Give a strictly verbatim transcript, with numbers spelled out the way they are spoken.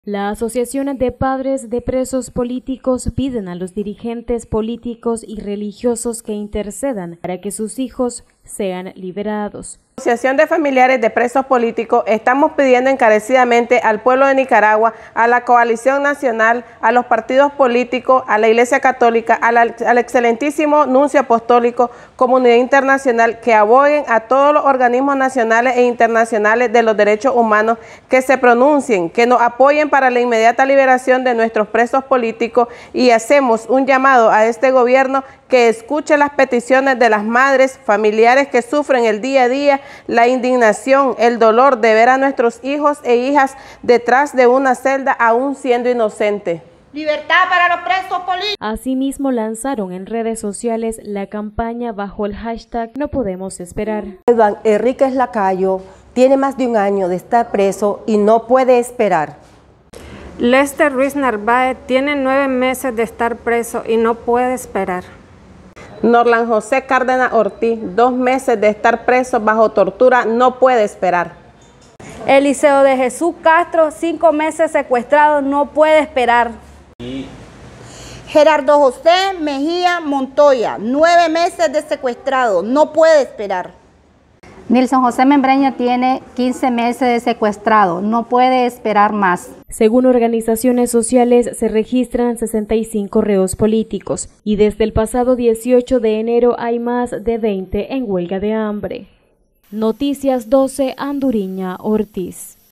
La Asociación de Padres de Presos Políticos piden a los dirigentes políticos y religiosos que intercedan para que sus hijos sean liberados. La Asociación de Familiares de Presos Políticos estamos pidiendo encarecidamente al pueblo de Nicaragua, a la coalición nacional, a los partidos políticos, a la Iglesia Católica, a la, al excelentísimo nuncio apostólico, comunidad internacional, que aboguen a todos los organismos nacionales e internacionales de los derechos humanos, que se pronuncien, que nos apoyen para la inmediata liberación de nuestros presos políticos, y hacemos un llamado a este gobierno que escuche las peticiones de las madres, familiares que sufren el día a día la indignación, el dolor de ver a nuestros hijos e hijas detrás de una celda aún siendo inocentes. Libertad para los presos políticos. Asimismo, lanzaron en redes sociales la campaña bajo el hashtag No Podemos Esperar. Iván Enríquez Lacayo tiene más de un año de estar preso y no puede esperar. Lester Ruiz Narváez tiene nueve meses de estar preso y no puede esperar. Norlan José Cárdenas Ortiz, dos meses de estar preso bajo tortura, no puede esperar. Eliseo de Jesús Castro, cinco meses secuestrado, no puede esperar. Gerardo José Mejía Montoya, nueve meses de secuestrado, no puede esperar. Nilson José Membreña tiene quince meses de secuestrado, no puede esperar más. Según organizaciones sociales, se registran sesenta y cinco reos políticos y desde el pasado dieciocho de enero hay más de veinte en huelga de hambre. Noticias doce, Anduriña Ortiz.